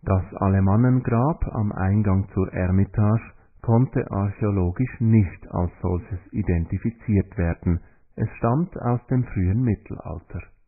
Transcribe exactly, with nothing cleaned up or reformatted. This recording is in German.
Das Alemannengrab am Eingang zur Eremitage konnte archäologisch nicht als solches identifiziert werden, es stammt aus dem frühen Mittelalter